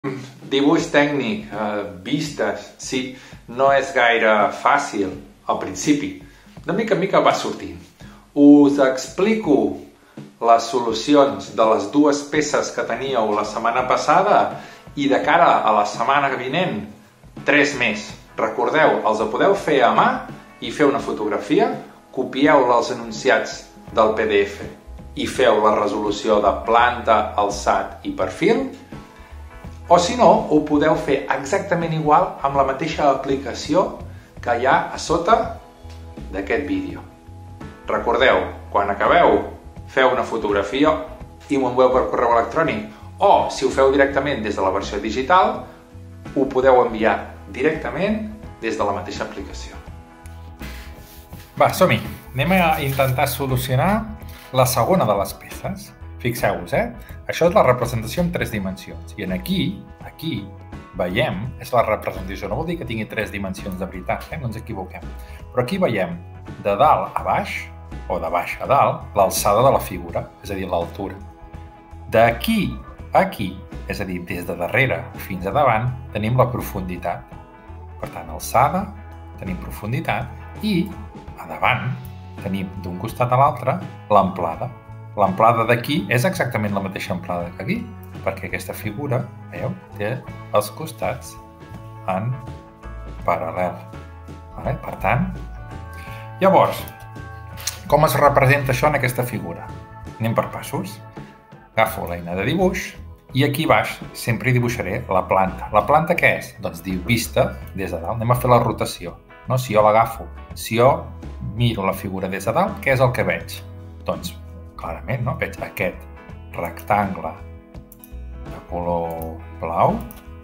Dibuix tècnic, vistes, sí, no és gaire fàcil al principi. De mica en mica va sortint. Us explico les solucions de les dues peces que teníeu la setmana passada i de cara a la setmana vinent, 3 més. Recordeu, els podeu fer a mà i fer una fotografia, copieu els enunciats del PDF i feu la resolució de planta, alçat i perfil. O si no, ho podeu fer exactament igual amb la mateixa aplicació que hi ha a sota d'aquest vídeo. Recordeu, quan acabeu, feu una fotografia i m'ho envieu per correu electrònic. O, si ho feu directament des de la versió digital, ho podeu enviar directament des de la mateixa aplicació. Va, som-hi! Anem a intentar solucionar la segona de les peces. Fixeu-vos, Això és la representació en 3 dimensions. I aquí veiem, és la representació, no vol dir que tingui 3 dimensions de veritat, no ens equivoquem. Però aquí veiem de dalt a baix, o de baix a dalt, l'alçada de la figura, és a dir, l'altura. D'aquí a aquí, és a dir, des de darrere fins a davant, tenim la profunditat. Per tant, alçada, tenim profunditat, i a davant tenim d'un costat a l'altre l'amplada. L'amplada d'aquí és exactament la mateixa amplada que aquí, perquè aquesta figura, veieu, té els costats en paral·lel. Per tant, llavors, com es representa això en aquesta figura? Anem per passos. Agafo l'eina de dibuix i aquí baix sempre hi dibuixaré la planta. La planta què és? Doncs diu vista des de dalt. Anem a fer la rotació. Si jo l'agafo, si jo miro la figura des de dalt, què és el que veig? Doncs clarament, veig aquest rectangle de color blau.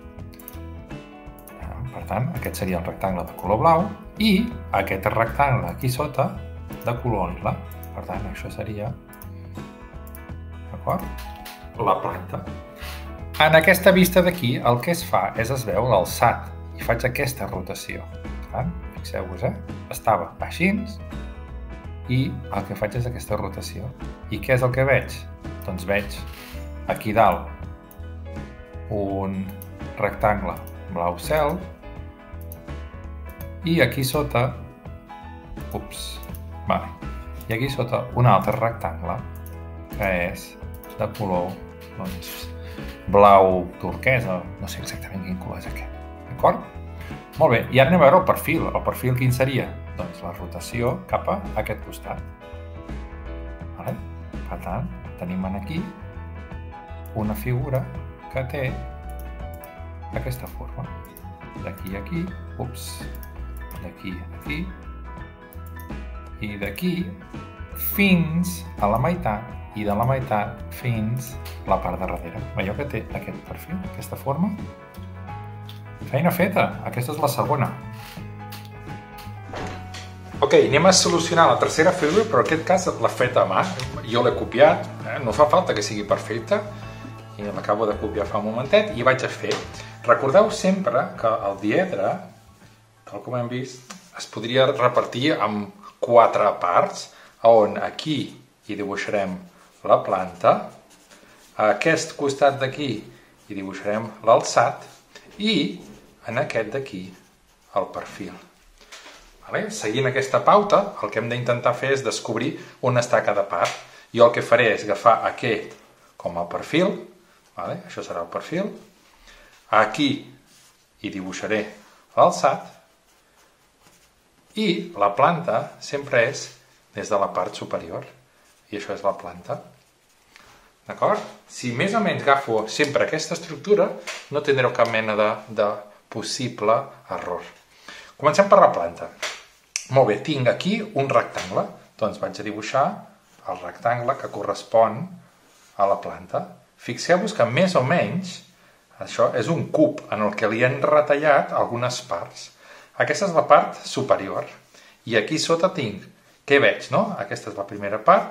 Per tant, aquest seria el rectangle de color blau i aquest rectangle aquí sota de color lila. Per tant, això seria, d'acord, la planta. En aquesta vista d'aquí, el que es fa és es veu l'alçat i faig aquesta rotació. Fixeu-vos, estava així i el que faig és aquesta rotació. I què és el que veig? Doncs veig aquí dalt un rectangle blau cel i aquí sota i aquí sota un altre rectangle que és de color blau turquesa, no sé exactament quin color és aquest, d'acord? Molt bé, i ara anem a veure el perfil. El perfil quin seria? Doncs la rotació cap a aquest costat. Per tant, tenim aquí una figura que té aquesta forma. D'aquí a aquí, d'aquí a aquí, i d'aquí fins a la meitat, i de la meitat fins a la part de darrere. Veieu que té aquest perfil, aquesta forma? Feina feta! Aquesta és la segona. Ok, anem a solucionar la tercera figura, però en aquest cas l'he fet a mà. Jo l'he copiat, no fa falta que sigui perfecta, i l'acabo de copiar fa un momentet i vaig a fer. Recordeu sempre que el diedre, tal com hem vist, es podria repartir en 4 parts, on aquí hi dibuixarem la planta, a aquest costat d'aquí hi dibuixarem l'alçat i en aquest d'aquí el perfil. Seguint aquesta pauta, el que hem d'intentar fer és descobrir on està cada part. Jo el que faré és agafar aquest com a perfil, això serà el perfil, aquí hi dibuixaré l'alçat i la planta sempre és des de la part superior, i això és la planta. D'acord? Si més o menys agafo sempre aquesta estructura, no tindreu cap mena de possible error. Comencem per la planta. Molt bé, tinc aquí un rectangle, doncs vaig a dibuixar el rectangle que correspon a la planta. Fixeu-vos que més o menys això és un cub en el que li han retallat algunes parts. Aquesta és la part superior i aquí sota tinc, què veig, no? Aquesta és la primera part.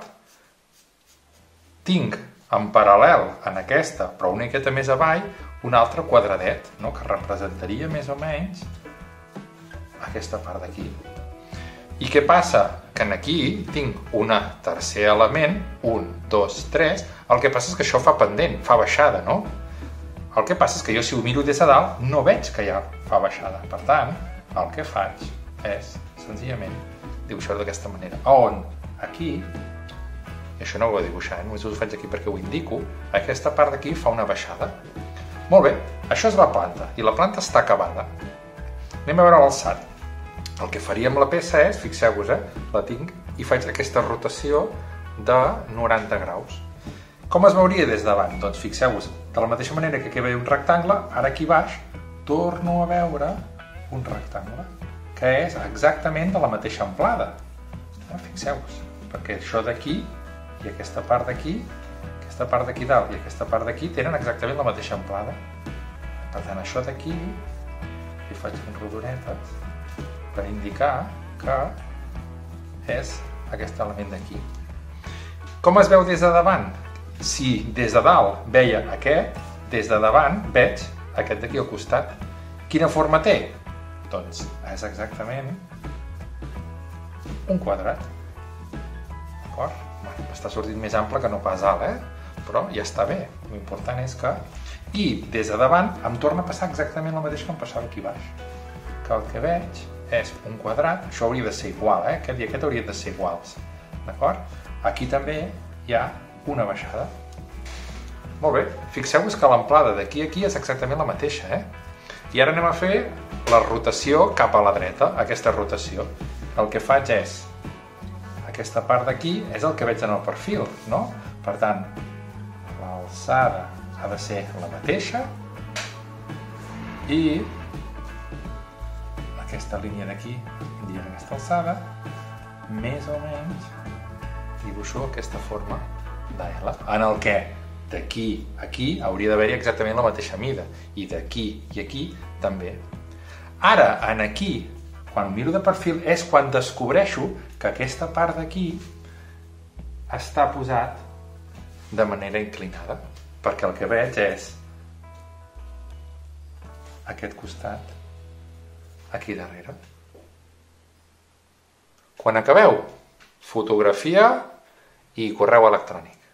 Tinc en paral·lel en aquesta, però una miqueta més avall, un altre quadradet, que representaria més o menys aquesta part d'aquí. I què passa? Que aquí tinc un tercer element, 1, 2, 3, el que passa és que això fa pendent, fa baixada, no? El que passa és que jo, si ho miro des de dalt, no veig que ja fa baixada. Per tant, el que faig és, senzillament, dibuixar-ho d'aquesta manera. On aquí, i això no ho he dibuixat, només ho faig aquí perquè ho indico, aquesta part d'aquí fa una baixada. Molt bé, això és la planta, i la planta està acabada. Anem a veure l'alçat. El que faria amb la peça és, fixeu-vos, la tinc i faig aquesta rotació de 90 graus. Com es veuria des davant? Doncs fixeu-vos, de la mateixa manera que aquí veia un rectangle, ara aquí baix torno a veure un rectangle, que és exactament de la mateixa amplada. Fixeu-vos, perquè això d'aquí i aquesta part d'aquí, aquesta part d'aquí dalt i aquesta part d'aquí tenen exactament la mateixa amplada. Per tant, això d'aquí, li faig un rodonetes per indicar que és aquest element d'aquí. Com es veu des de davant? Si des de dalt veia aquest, des de davant veig aquest d'aquí al costat. Quina forma té? Doncs és exactament un quadrat. D'acord? Està sortint més ample que no pas alt, però ja està bé. L'important és que... I des de davant em torna a passar exactament el mateix que em passava aquí baix. Que el que veig és un quadrat, això hauria de ser igual, aquest i aquest haurien de ser iguals. D'acord? Aquí també hi ha una baixada. Molt bé, fixeu-vos que l'amplada d'aquí a aquí és exactament la mateixa, I ara anem a fer la rotació cap a la dreta, aquesta rotació. El que faig és, aquesta part d'aquí és el que veig en el perfil, no? Per tant, l'alçada ha de ser la mateixa i aquesta línia d'aquí indica aquesta alçada, més o menys dibuixo aquesta forma de L, en el que d'aquí a aquí hauria d'haver-hi exactament la mateixa mida, i d'aquí i aquí també. Ara, en aquí, quan miro de perfil, és quan descobreixo que aquesta part d'aquí està posat de manera inclinada, perquè el que veig és aquest costat aquí darrere. Quan acabeu, fotografia i correu electrònic.